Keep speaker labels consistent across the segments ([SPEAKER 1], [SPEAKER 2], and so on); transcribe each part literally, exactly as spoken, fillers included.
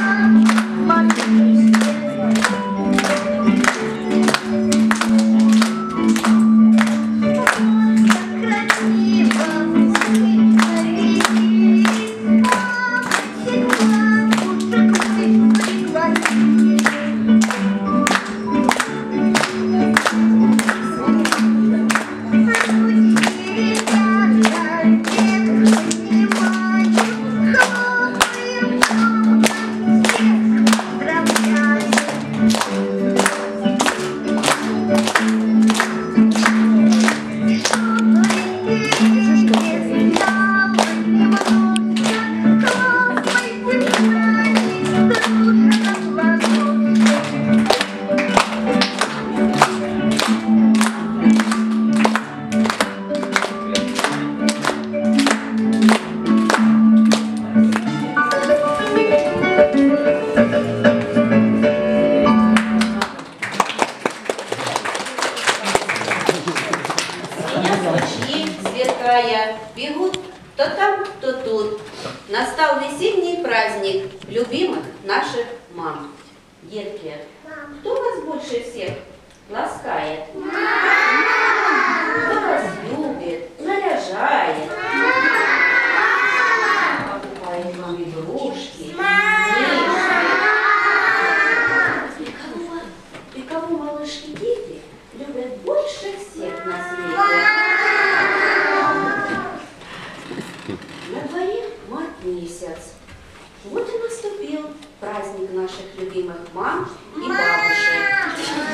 [SPEAKER 1] Бегут то там, то тут. Настал весенний праздник любимых наших мам. Детки, кто вас больше всех ласкает? Кто вас любит, наряжает? Покупает вам игрушки, книжки. И кого малышки дети любят больше всех на свете? На дворе март месяц. Вот и наступил праздник наших любимых мам и бабушек.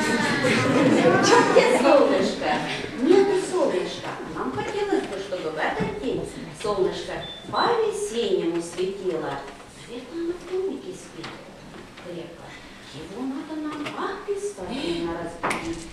[SPEAKER 1] Где солнышко? Нет солнышка. Нам хотелось бы, чтобы в этот день солнышко по-весеннему светило. Наверное, на домике спит крепко. Его надо нам обязательно разбудить.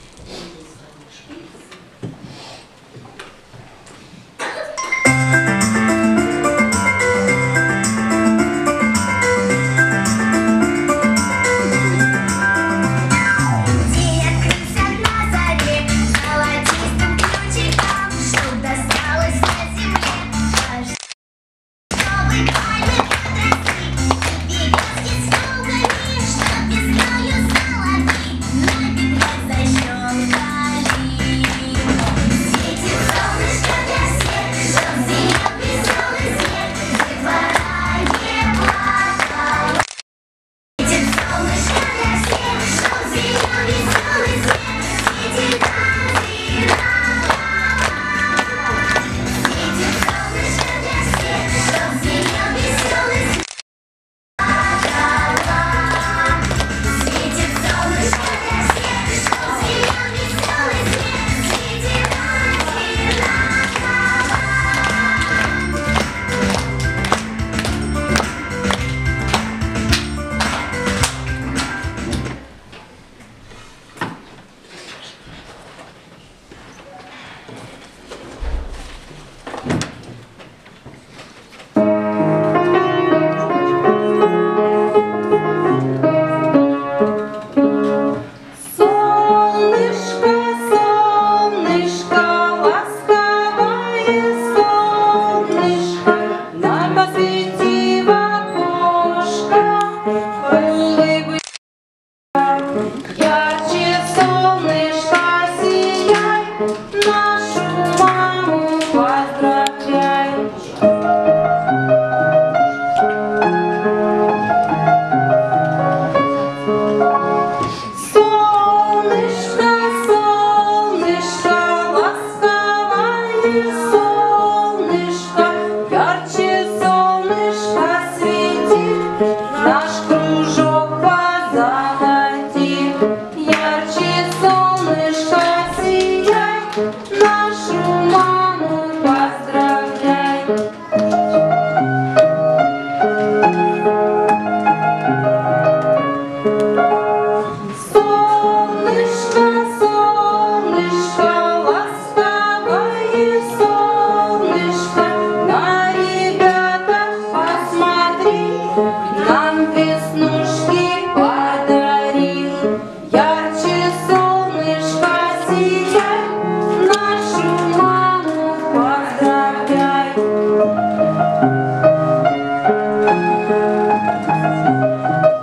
[SPEAKER 2] Поздравляй!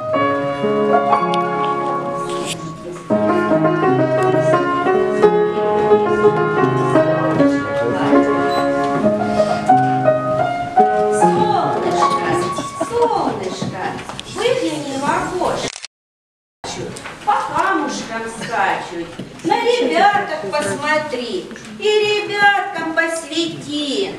[SPEAKER 1] там скачут. На ребяток посмотри и ребяткам посвети.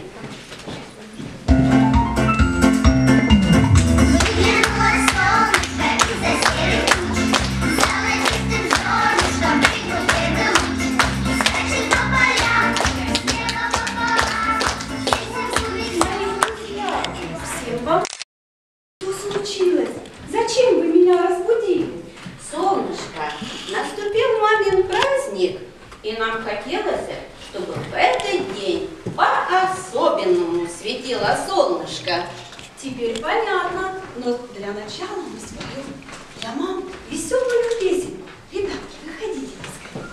[SPEAKER 2] Зачем вы меня разбудили?
[SPEAKER 1] Солнышко, наступил мамин праздник, и нам хотелось, чтобы в этот день по-особенному светило солнышко.
[SPEAKER 2] Теперь понятно, но для начала мы споем для мам веселую песенку. Ребятки, выходите поскорее.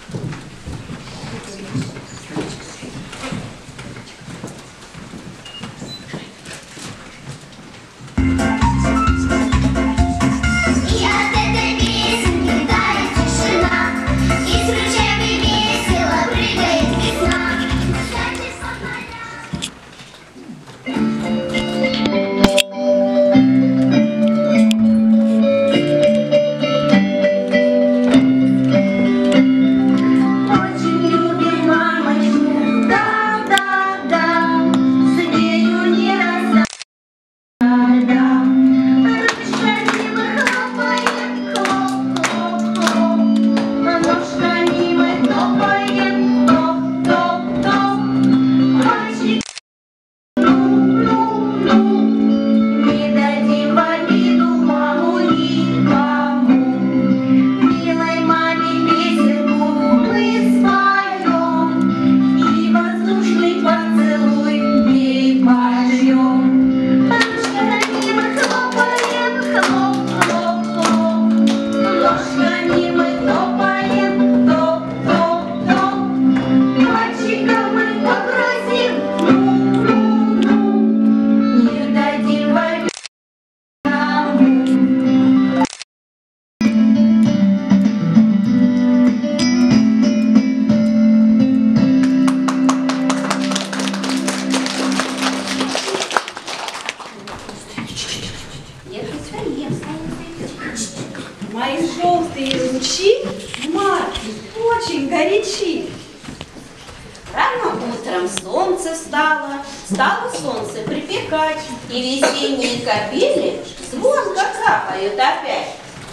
[SPEAKER 2] Мои желтые лучи в марте очень горячи.
[SPEAKER 1] Рано утром солнце встало, стало солнце припекать, и весенние капели звонко капают опять.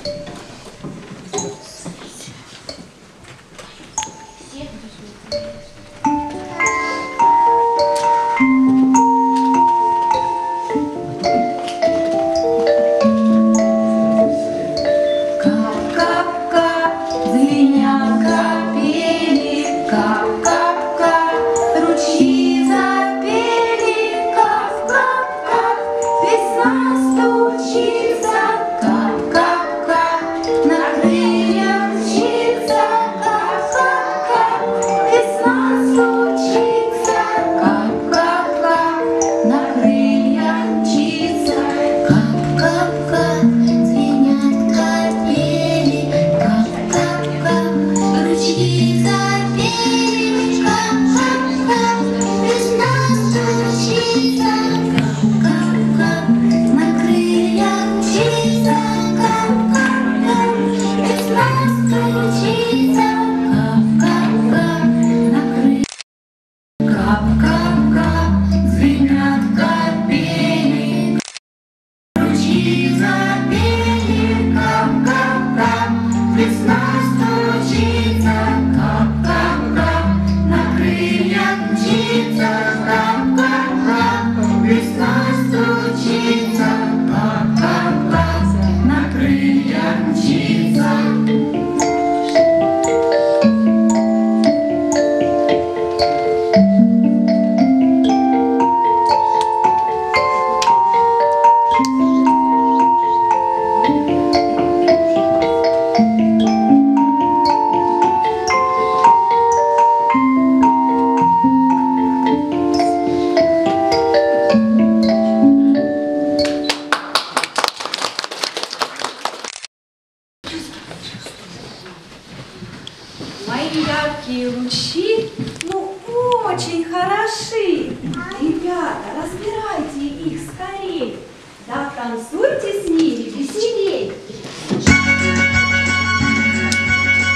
[SPEAKER 2] Мои яркие лучи, ну, очень хороши. Ребята, разбирайте их скорее. Да, танцуйте с ними веселей.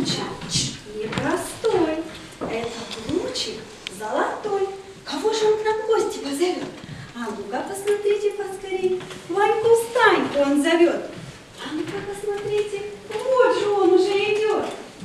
[SPEAKER 2] случай непростой. Этот лучик золотой. Кого же он к нам в гости позовет? А ну-ка посмотрите поскорей. Ваньку Станьку он зовет. А ну-ка посмотрите. Вот же он уже идет.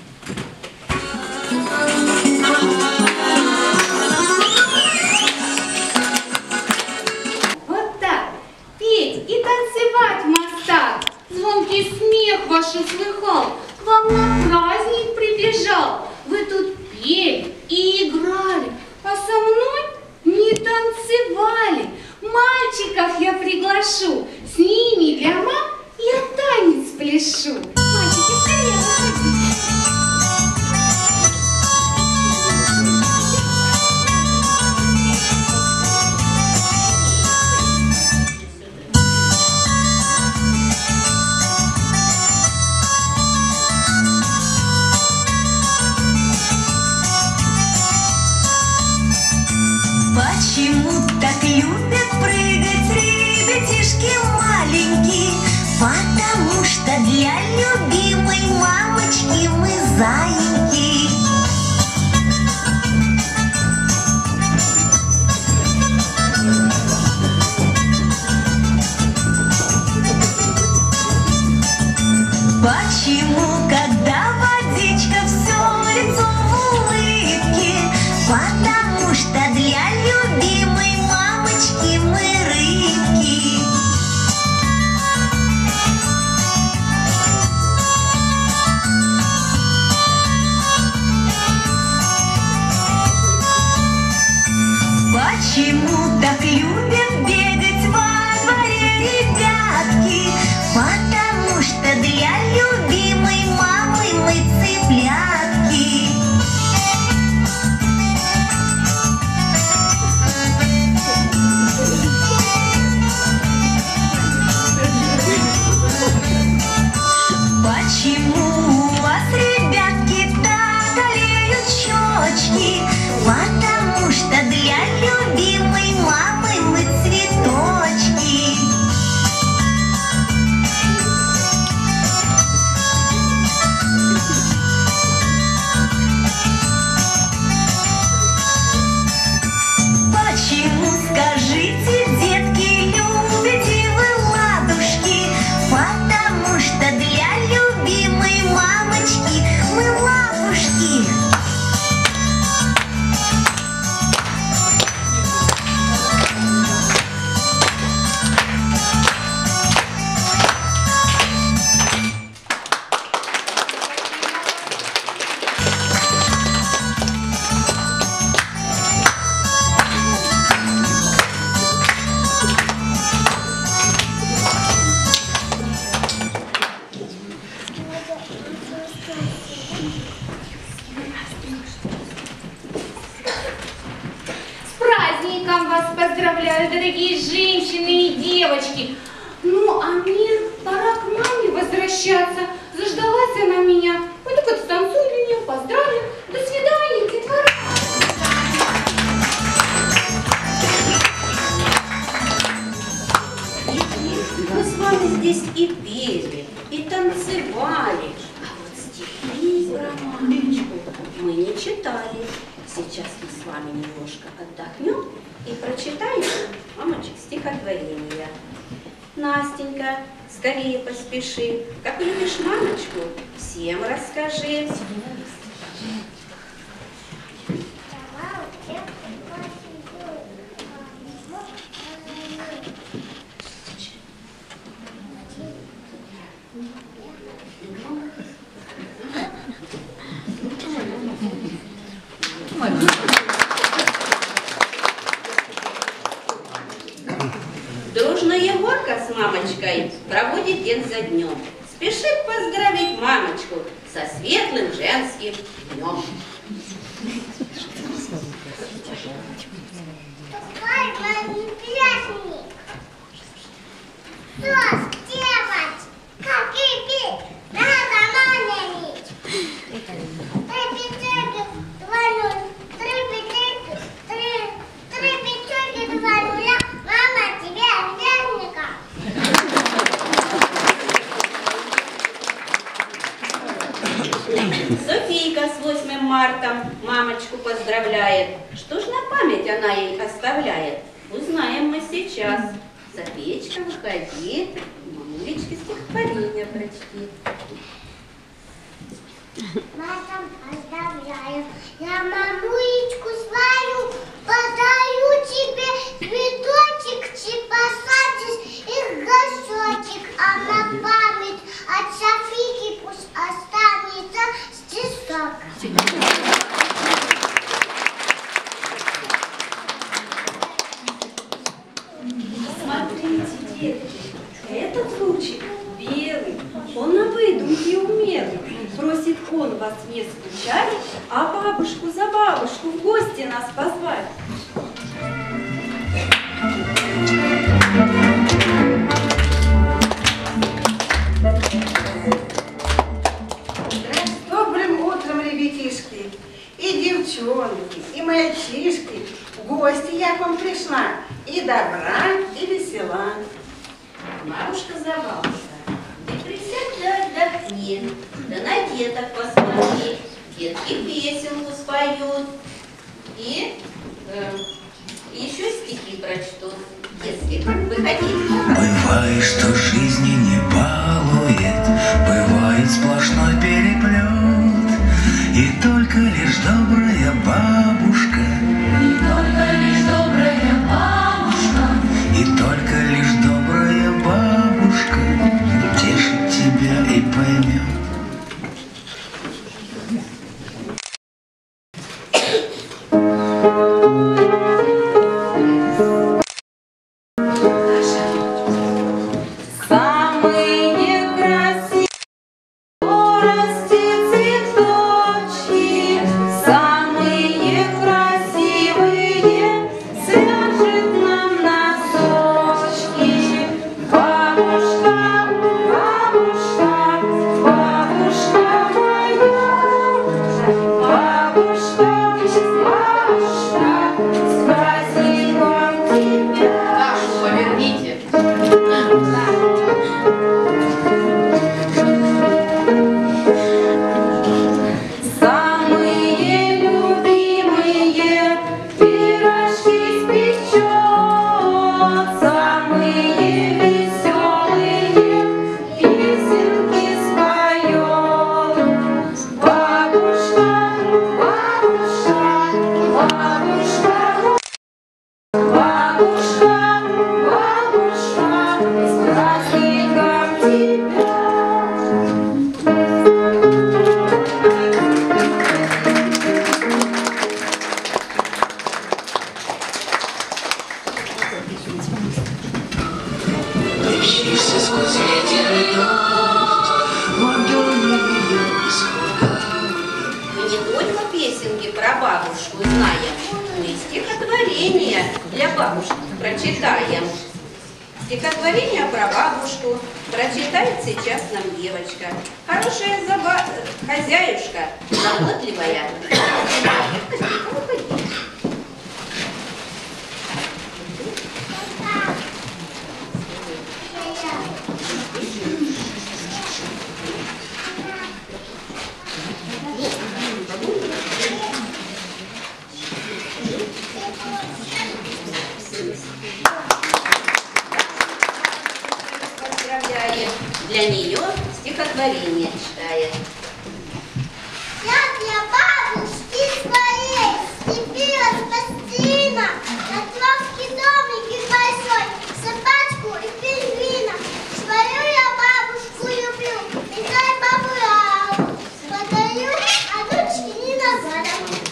[SPEAKER 3] Вот так. Петь и танцевать в мостах. Звонкий смех ваш услыхал. К вам на праздник прибежал. Вы тут пели и играли, а со мной не танцевали. Мальчиков я приглашу, с ними для мам я танец пляшу. Мальчики, скорее выходите.
[SPEAKER 4] Почему так любят прыгать ребятишки маленькие? Потому что для любимой мамочки мы заиньки. Почему, когда водичка все лицо в улыбке? Потому что для любимой мамочки мы рыбки. Почему так любят бегать во дворе ребятки? Потому что для любимой мамы мы цыплятки. Почему у вас, ребятки, так олеют щечки? Потому что для любимой мамы мы цветочки. Почему, скажите, детки, любите вы ладушки? Потому что для любимой мамочки мы лапушки.
[SPEAKER 3] С праздником вас поздравляю, дорогие женщины и девочки. Ну, а мне пора к маме возвращаться. Заждалась она меня. Ой, так вот станцуй для нее, поздравлю. До свидания, детвора.
[SPEAKER 1] Мы с вами здесь и пели, и танцевали, а вот стихи про мамочку мы не читали. Сейчас мы с вами немножко отдохнем и прочитаем, мамочек, стихотворение. Настенька, скорее поспеши, как любишь мамочку, всем расскажи. Дружно Егорка с мамочкой проводит день за днем. Спешит поздравить мамочку со светлым женским днем.
[SPEAKER 5] Какой мамин праздник! Что делать? Как и пить? Надо манить! Три пятерки, два нуля, три пятерки, три, три пятерки, два нуля. Мама, тебе обязанника!
[SPEAKER 1] Софийка с восьмым мартом мамочку поздравляет. Что ж на память она ей оставляет? Узнаем мы сейчас. Софиечка, выходи. Мамулечке стихотворение прочти.
[SPEAKER 5] Мама, поздравляю, я мамулечку свою подарю тебе цветочек, ты посадишь их горшочек, а на память от Софийки пусть останется стишок.
[SPEAKER 2] Смотрите, детки, этот лучик белый, он на выдумке умелый. Просит он вас не скучать, а бабушку за бабушку в гости нас позвать.
[SPEAKER 6] Добрым утром, ребятишки, и девчонки, и мальчишки. В гости я к вам пришла, и добра, и весела.
[SPEAKER 1] Бабушка за бабушка, ты присядь да отдохни, да на деток посмотри, детки песенку споют и э, еще стихи прочтут. Детские, выходите.
[SPEAKER 7] Бывает, что жизни не балует, бывает сплошной переплет, и только лишь добрая бабушка, и только лишь добрая бабушка, и только лишь добрая бабушка утешит тебя и поймет.
[SPEAKER 1] Прочитаем. Стихотворение про бабушку прочитает сейчас нам девочка. Хорошая заба... хозяюшка, заботливая. Для нее стихотворение читает.
[SPEAKER 5] Я для бабушки своей степила спасибо, Котовский домик большой, собачку и пингвина. Свою я бабушку люблю, писай бабу подарю, а дочке не назад.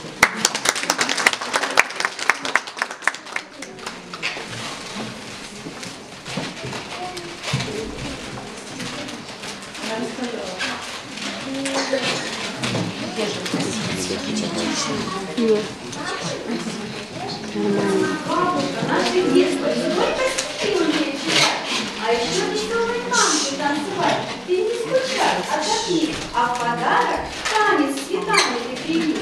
[SPEAKER 2] Бабушка, наше детство, сколько стихи умеет читать, а еще веселые танцы танцевать. Ты не скучай, отдохни, а в подарок танец с цветами ты прими.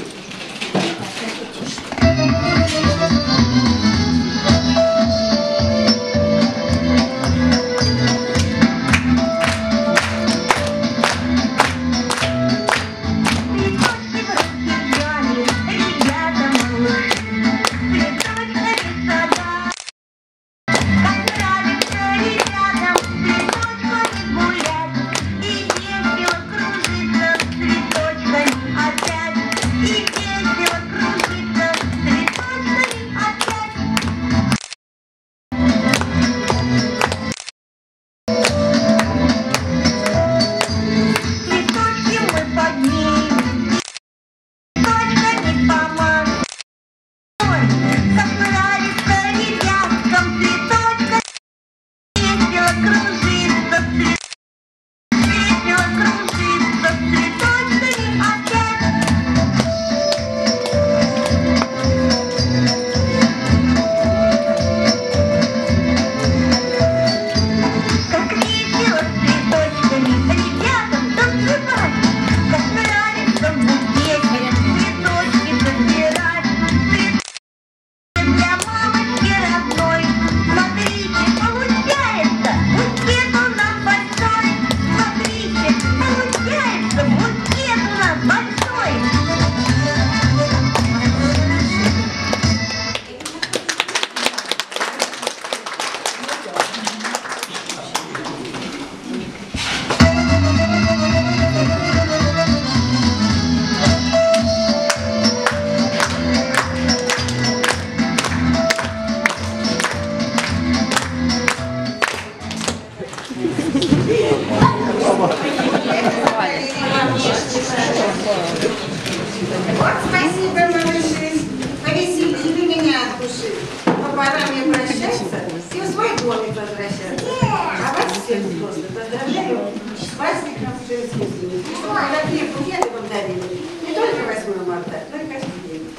[SPEAKER 6] Вот спасибо, малыши. Повеселили меня от души. Но пора мне прощаться и в свой домик возвращаться. А вас всех просто поздравляю с праздником жизни. Чтобы такие букеты вам дарили. Не только восьмое марта, но и каждый день.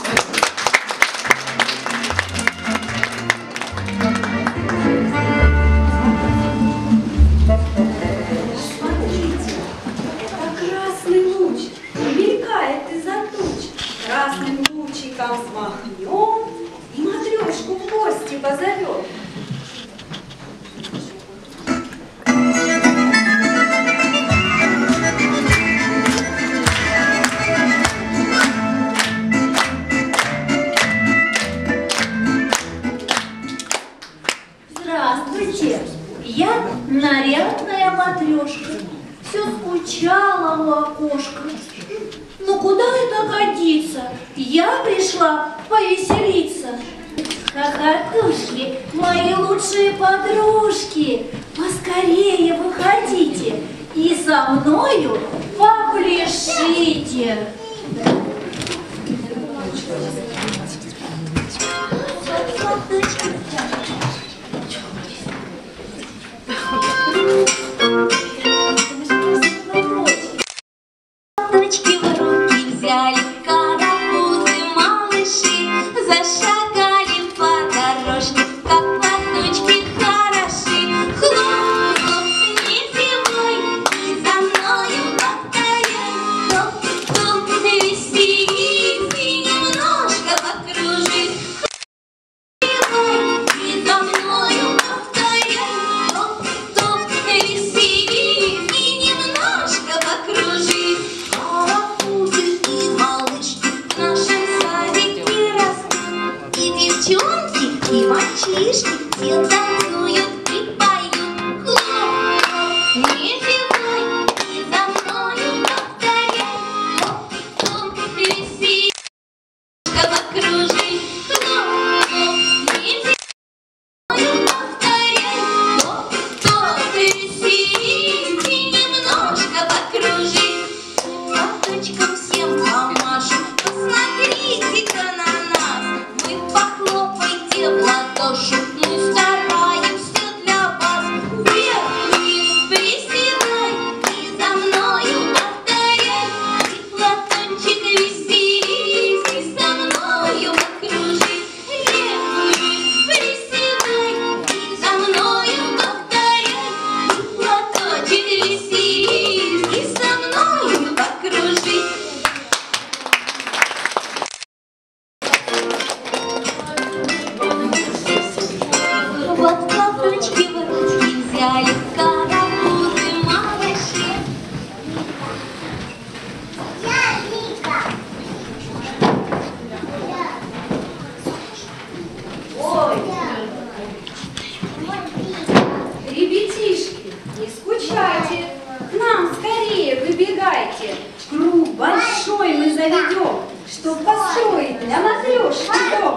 [SPEAKER 2] Смотрите, это красный луч, мелькает из-за туч. Красным лучиком взмахнем и матрешку в гости позовем.
[SPEAKER 8] Здравствуйте, я нарядная матрешка, все скучала у окошка. Ну куда это годится? Я пришла повеселиться. Хохотушки, мои лучшие подружки, поскорее выходите и со мною попляшите.
[SPEAKER 4] Точки в руки взяли, карапузы малыши, зашагали по дорожке, как платочки хороши. Хлоп-хлоп, не зевай, и за мною повторяй. Топ-топ, веселись и немножко покружись. Хлоп-хлоп, и за мною повторяй. Топ-топ, веселись и немножко покружись. Карапузы и малышки в нашем садике растут. И девчонки, и мальчишки все танцуют и поют. Хлоп-хлоп, не зевай, и за мною повторяй. Хлоп-хлоп, веселись, покружись. Хлоп-хлоп, не зевай, повторяй. Хлоп-хлоп, веселись и немножко покружись. Платочком всем помашем, посмотрите-ка на нас. Вы похлопайте в ладоши, мы стараемся для вас. Вверх-вниз приседай и за мною повторяй. И платочек веселись и со мною покружись. Вверх-вниз приседай и за мною повторяй. И платочек веселись и со мною покружись. Вот платочки в ручки взяли, карапузы малыши.
[SPEAKER 5] Я Вика.
[SPEAKER 2] Ой,
[SPEAKER 5] Вот Вика.
[SPEAKER 2] ребятишки, не скучайте, к нам скорее выбегайте. Круг большой мы заведем, чтоб построить для матрешки дом.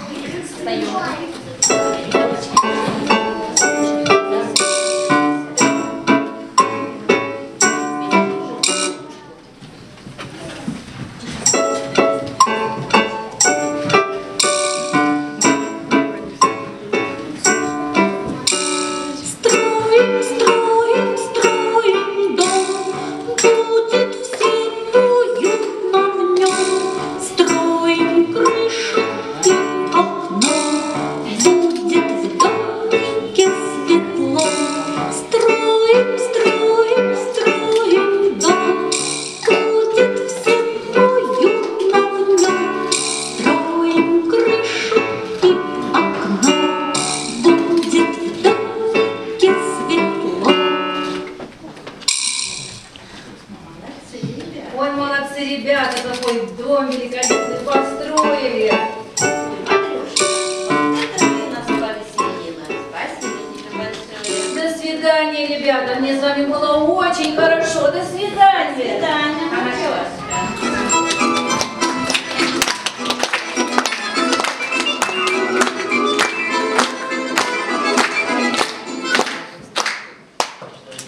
[SPEAKER 4] Строим, строим, строим дом, будет всем уютно в нем. Строим крышу и окно, будет в домике светло. Строим, строим, строим дом, будет всем уютно в нем. Строим крышу и окно, будет в домике светло.
[SPEAKER 8] Ой, молодцы ребята, какой дом великолепный построили.
[SPEAKER 1] Матрюшка, это ты нас повеселила. Спасибо тебе большое.
[SPEAKER 8] До свидания, ребята, мне с вами было очень хорошо. До свидания.
[SPEAKER 1] Хорошо.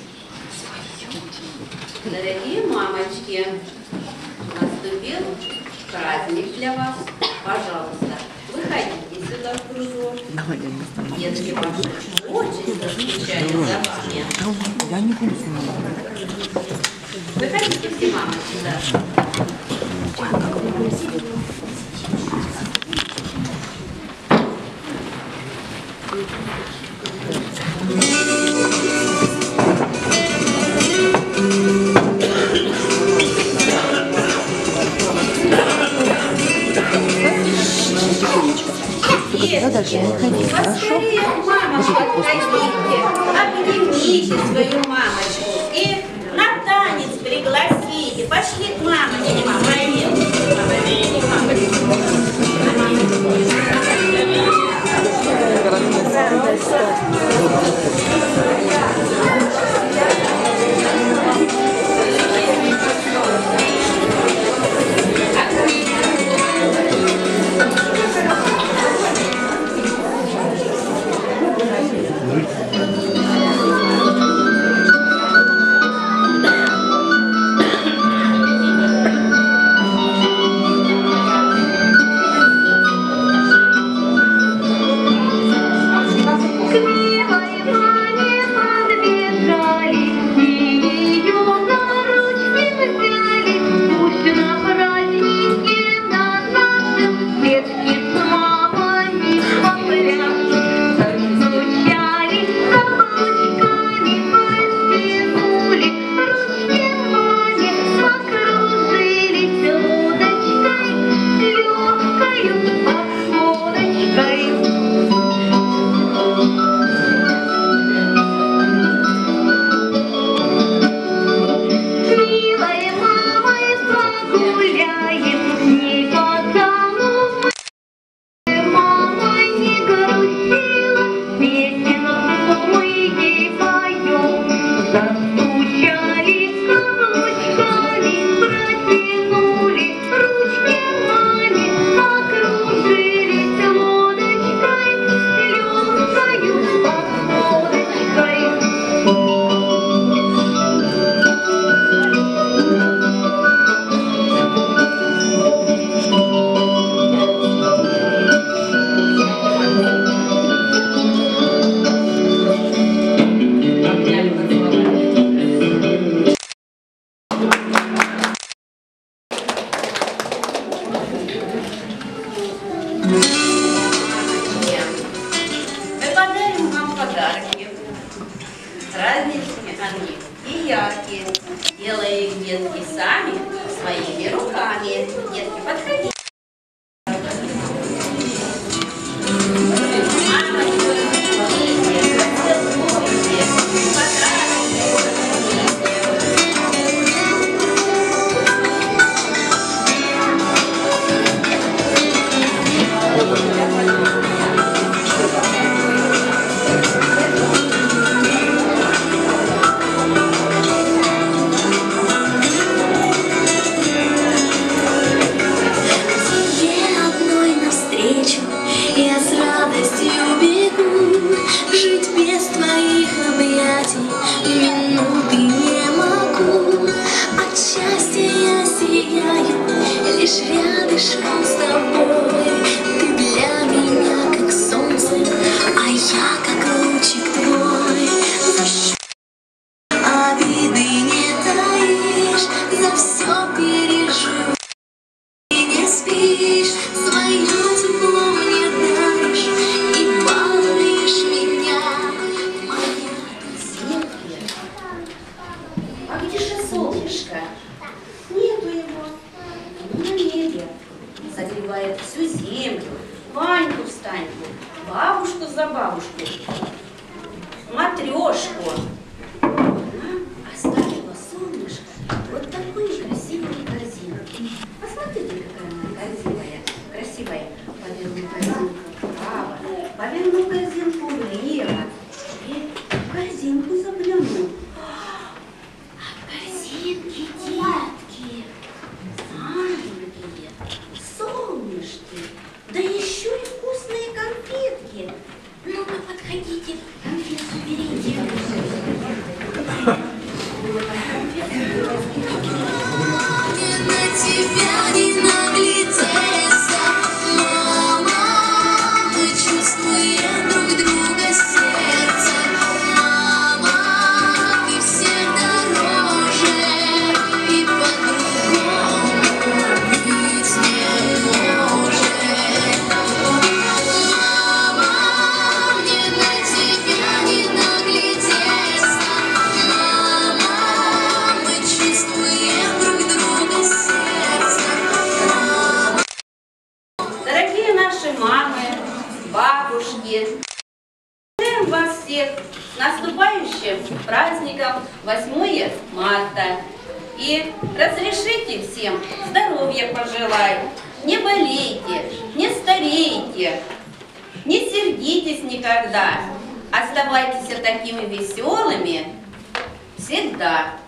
[SPEAKER 1] Дорогие мамочки, наступил праздник для вас. Пожалуйста, выходите сюда в кружок. Детки ваши очень заскучали за вами.
[SPEAKER 9] Я не буду снимать.
[SPEAKER 1] Выходите все, мамы, сюда.
[SPEAKER 2] Детки, поскорее, мамочка, подходите, обнимите свою мамочку и на танец пригласите. Пошли к мамочке, праздничные они и яркие. Делая их детки сами, своими руками. Детки, подходите.
[SPEAKER 4] Лишь рядышком с тобой. Ты для меня как солнце, а я как лучик твой. Обиды не таишь, за все переживаешь. Ты не спишь, свое тепло мне даришь и балуешь меня. Моя
[SPEAKER 1] Детки, а где же солнышко? Нету его. На небе, согревает всю землю, Ваньку встаньку, бабушку за бабушку, матрешку. Она оставила солнышко вот такой красивой корзинки. Посмотрите, какая она красивая, красивая. Поверну корзинку вправо, поверну корзинку влево и в корзинку загляну. А в корзинке детки. Маленькие, солнышки, да еще и вкусные конфетки. Ну-ка, подходите, конфетку берите.
[SPEAKER 4] на тебя не наглядеть.
[SPEAKER 1] бабушки. Поздравляем вас всех с наступающим праздником восьмое марта. И разрешите всем здоровья пожелать. Не болейте, не старейте, не сердитесь никогда. Оставайтесь такими веселыми всегда.